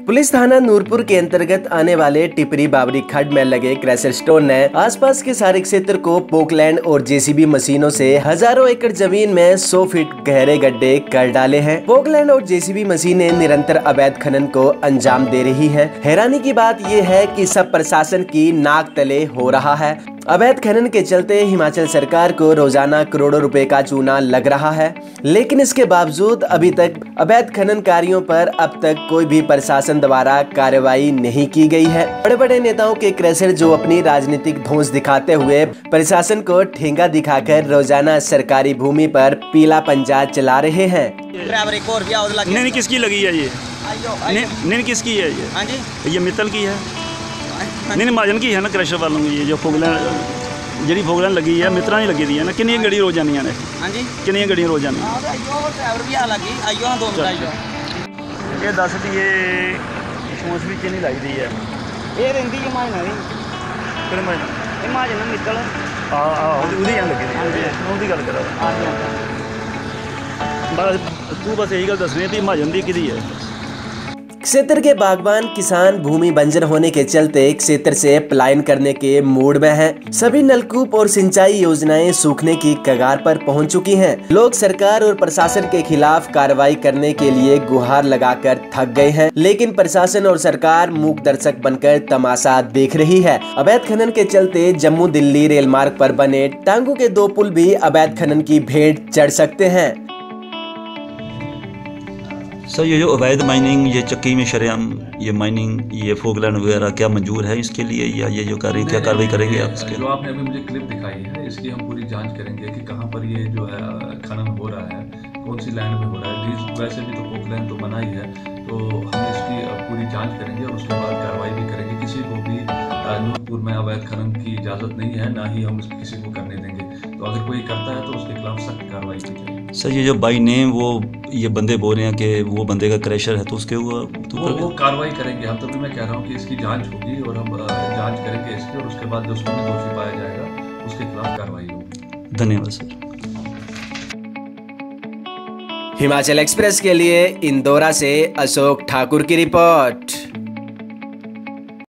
Police थाना नूरपुर के अंतर्गत आने वाले टिपरी बाबरी खड्ड में लगे क्रशर स्टोन ने आसपास के सारे क्षेत्र को पोकलैंड और जेसीबी मशीनों से हजारों एकड़ जमीन में 100 फीट गहरे गड्ढे कर डाले हैं। पोकलैंड और जेसीबी मशीनें निरंतर अवैध खनन को अंजाम दे रही हैं। हैरानी की बात यह है कि सब प्रशासन की नाक तले हो रहा है। अवैध खनन के चलते हिमाचल सरकार को रोजाना करोड़ों रुपए का चूना लग रहा है, लेकिन इसके बावजूद अभी तक अवैध खननकारियों पर अब तक कोई भी प्रशासन द्वारा कार्रवाई नहीं की गई है। बड़े बड़े नेताओं के क्रशर जो अपनी राजनीतिक धौंस दिखाते हुए प्रशासन को ठेंगा दिखाकर रोजाना सरकारी भूमि पर पीला पंजा चला रहे हैं। नहीं किसकी लगी है ये? नहीं किसकी है ये? हाँ जी, ये मित्तल की है। नहीं महाजन की है ना, क्रशर वालों की। ये जो फोगलैंड जी फोगलैंड लगी है मित्रा नहीं लगी दी है ना। कितनी गड्डियां रोज जानियां ने? हाँ जी, कितनी गड्डियां रोज जानियां? ये 10 दी ये सोच भी कितनी लाई दी है? ये रहिंदी है महाजन दी। फिर मैं ये महाजन मित्तल ਉਹਦੀ ਜਾਨ ਲੱਗੀ ਦੀ ਉਹਦੀ ਗੱਲ ਕਰਾਂ। तू बस यही गल दसनी थी महाजन दी किदी है। क्षेत्र के बागबान किसान भूमि बंजर होने के चलते क्षेत्र से पलायन करने के मूड में हैं। सभी नलकूप और सिंचाई योजनाएं सूखने की कगार पर पहुंच चुकी हैं। लोग सरकार और प्रशासन के खिलाफ कार्रवाई करने के लिए गुहार लगाकर थक गए हैं, लेकिन प्रशासन और सरकार मूक दर्शक बनकर तमाशा देख रही है। अवैध खनन के चलते जम्मू दिल्ली रेल मार्ग पर बने टांगू के 2 पुल भी अवैध खनन की भेंट चढ़ सकते हैं। सर ये जो अवैध माइनिंग, ये चक्की में शरेआम ये माइनिंग, ये फोगलैंड वगैरह क्या मंजूर है इसके लिए, या ये जो कर रही क्या कार्रवाई करेंगे आप इसके? जो आपने अभी मुझे क्लिप दिखाई है इसकी हम पूरी जांच करेंगे कि कहाँ पर ये जो है खनन हो रहा है, कौन सी लैंड में हो रहा है। वैसे भी तो पोकलैंड तो मना ही है, तो हम इसकी पूरी जाँच करेंगे और उसके बाद कार्रवाई भी करेंगे। किसी को भी नूरपुर में अवैध खनन की इजाज़त नहीं है, ना ही हम किसी को करने देंगे। तो अगर कोई करता है तो उसके खिलाफ सख्त कार्रवाई की जाएगी। सर ये जो बाई नेम वो ये बंदे बोल रहे हैं कि वो बंदे का क्रशर है, तो उसके वो कार्रवाई करेंगे हम। तभी मैं कह रहा हूँ कि इसकी जांच होगी और हम जांच करेंगे इसकी, और उसके बाद जो उसको भी दोषी पाया जाएगा उसके खिलाफ कार्रवाई होगी। धन्यवाद सर। हिमाचल एक्सप्रेस के लिए इंदौरा से अशोक ठाकुर की रिपोर्ट।